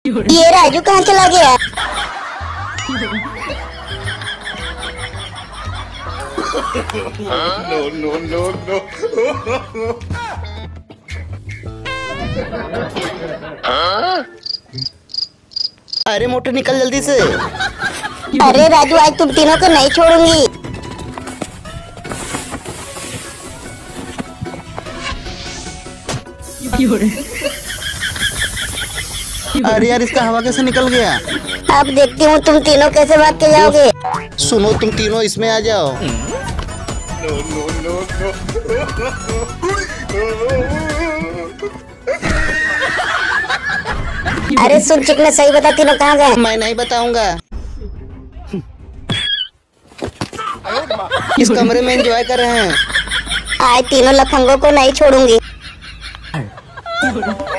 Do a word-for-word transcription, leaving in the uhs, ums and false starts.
ये राजू कहाँ चला गया? No no no no. अरे मोटर निकल जल्दी से। अरे राजू आज तुम तीनों को नहीं छोड़ूंगी। अरे यार इसका हवा कैसे निकल गया? अब देखती हूँ तुम तीनों कैसे भाग के जाओगे। सुनो तुम तीनों इसमें आ जाओ। No no no no. अरे सुन चिकने सही बता तीनों कहाँ गए? मैं नहीं बताऊंगा। इस कमरे में एंजॉय कर रहे हैं। आज तीनों लफंगों को नहीं छोड़ूंगी।